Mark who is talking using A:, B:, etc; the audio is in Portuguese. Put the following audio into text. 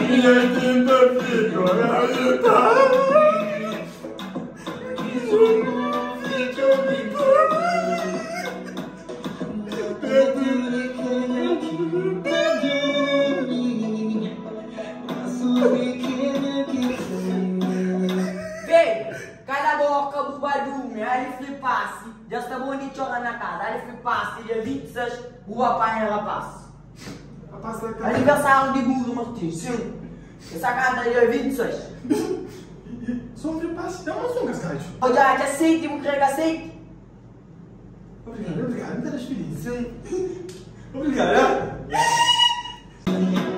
A: Cala a boca, bobadume, aí ele flipasse. Já está bonito jogar na casa, aí ele flipasse, dia 26, o apanha rapaz. Aniversário de burro, Martins, sim. Essa carta aí é 26.
B: Só um flipasse, não sou um cascais.
A: Olha, já aceite, vou querer que aceite.
B: Obrigado, me dá experiência.
A: Sim.
B: Obrigado, é?